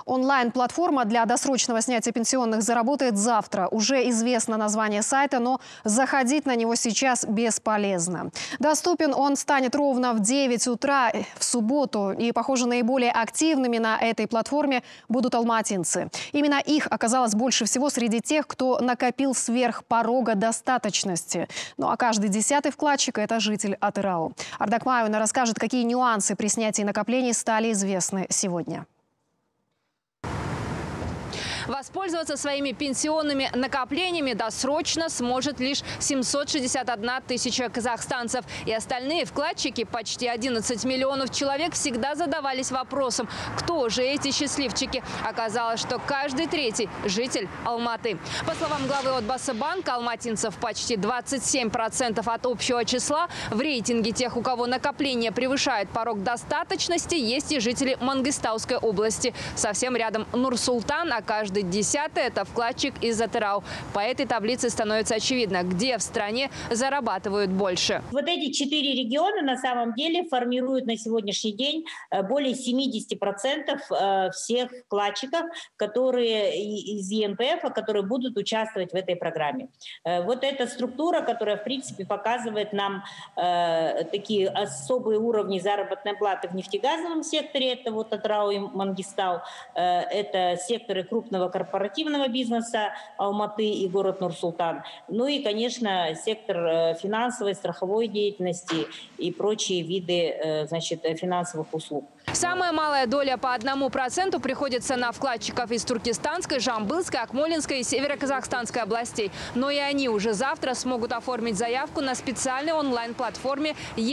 Онлайн-платформа для досрочного снятия пенсионных заработает завтра. Уже известно название сайта, но заходить на него сейчас бесполезно. Доступен он станет ровно в 9 утра в субботу. И, похоже, наиболее активными на этой платформе будут алматинцы. Именно их оказалось больше всего среди тех, кто накопил сверх порога достаточности. Ну а каждый 10-й вкладчик – это житель Атырау. Ардак Мауина расскажет, какие нюансы при снятии накоплений стали известны сегодня. Воспользоваться своими пенсионными накоплениями досрочно сможет лишь 761 тысяча казахстанцев. И остальные вкладчики, почти 11 миллионов человек, всегда задавались вопросом, кто же эти счастливчики. Оказалось, что каждый третий – житель Алматы. По словам главы Отбасыбанка, алматинцев почти 27% от общего числа. В рейтинге тех, у кого накопление превышает порог достаточности, есть и жители Мангыстауской области. Совсем рядом Нур-Султан, а каждый 10-й – это вкладчик из Атырау. По этой таблице становится очевидно, где в стране зарабатывают больше. Вот эти 4 региона на самом деле формируют на сегодняшний день более 70% всех вкладчиков, которые из ЕНПФ, которые будут участвовать в этой программе. Вот эта структура, которая в принципе показывает нам такие особые уровни заработной платы в нефтегазовом секторе, это вот Атырау и Мангистау, это секторы крупного корпоративного бизнеса Алматы и город Нур-Султан. Ну и, конечно, сектор финансовой, страховой деятельности и прочие виды, финансовых услуг. Самая малая доля по 1% приходится на вкладчиков из Туркестанской, Жамбылской, Акмолинской и Североказахстанской областей. Но и они уже завтра смогут оформить заявку на специальной онлайн-платформе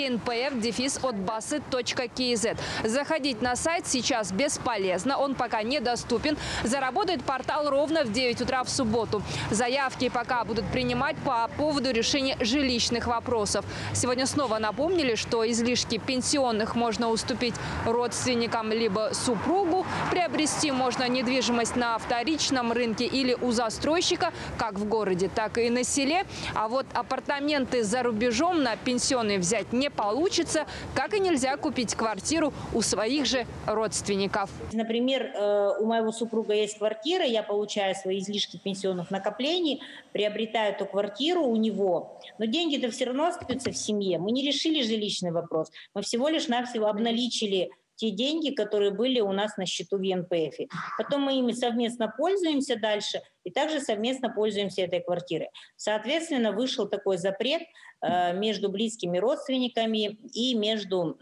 enpf-отбасы.kz. Заходить на сайт сейчас бесполезно, он пока недоступен. Заработает портал ровно в 9 утра в субботу. Заявки пока будут принимать по поводу решения жилищных вопросов. Сегодня снова напомнили, что излишки пенсионных можно уступить родственникам либо супругу. Приобрести можно недвижимость на вторичном рынке или у застройщика, как в городе, так и на селе. А вот апартаменты за рубежом на пенсионные взять не получится, как и нельзя купить квартиру у своих же родственников. Например, у моего супруга есть квартира, я получаю свои излишки пенсионных накоплений, приобретаю эту квартиру у него, но деньги-то все равно остаются в семье. Мы не решили жилищный вопрос, мы всего лишь навсего обналичили те деньги, которые были у нас на счету в ЕНПФ. Потом мы ими совместно пользуемся дальше и также совместно пользуемся этой квартирой. Соответственно, вышел такой запрет между близкими родственниками и между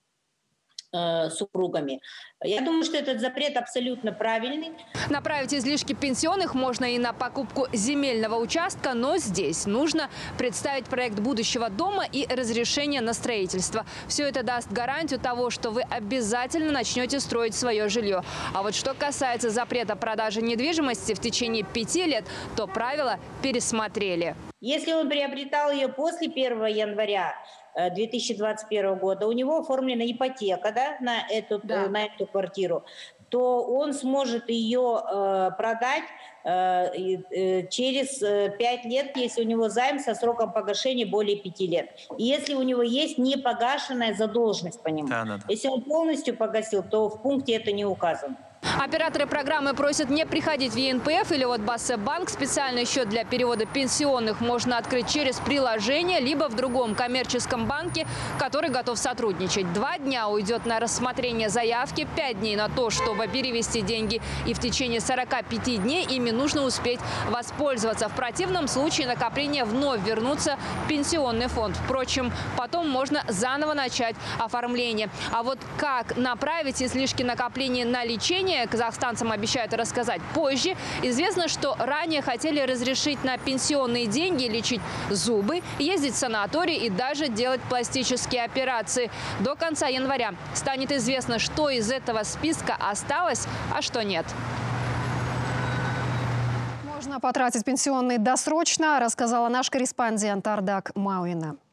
супругами. Я думаю, что этот запрет абсолютно правильный. Направить излишки пенсионных можно и на покупку земельного участка, но здесь нужно представить проект будущего дома и разрешение на строительство. Все это даст гарантию того, что вы обязательно начнете строить свое жилье. А вот что касается запрета продажи недвижимости в течение 5 лет, то правила пересмотрели. Если он приобретал ее после 1 января 2021 года, у него оформлена ипотека, да, на эту квартиру, то он сможет ее продать через 5 лет, если у него займ со сроком погашения более 5 лет. И если у него есть непогашенная задолженность по нему. Если он полностью погасил, то в пункте это не указано. Операторы программы просят не приходить в ЕНПФ или Отбасыбанк. Специальный счет для перевода пенсионных можно открыть через приложение, либо в другом коммерческом банке, который готов сотрудничать. 2 дня уйдет на рассмотрение заявки, 5 дней на то, чтобы перевести деньги. И в течение 45 дней ими нужно успеть воспользоваться. В противном случае накопления вновь вернутся в пенсионный фонд. Впрочем, потом можно заново начать оформление. А вот как направить излишки накопления на лечение, казахстанцам обещают рассказать позже. Известно, что ранее хотели разрешить на пенсионные деньги лечить зубы, ездить в санаторий и даже делать пластические операции. До конца января станет известно, что из этого списка осталось, а что нет. Можно потратить пенсионный досрочно, рассказала наш корреспондент Ардак Мауина.